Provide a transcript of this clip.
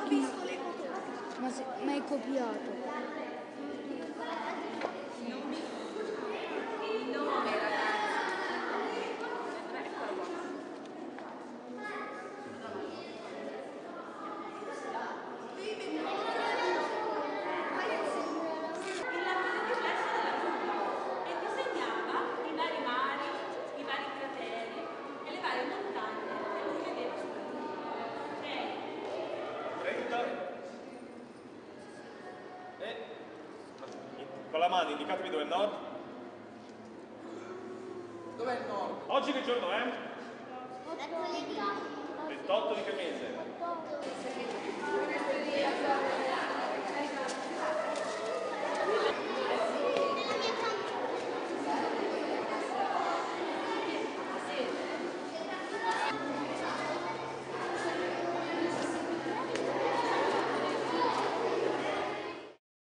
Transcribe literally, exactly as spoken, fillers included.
visto le fotografie. Ma, se, ma hai copiato. Non mi il nome, ragazzi. Eccolo qua. Con la mano indicatevi dove è il nord. Dov'è il nord? Oggi che giorno è? Mercoledì.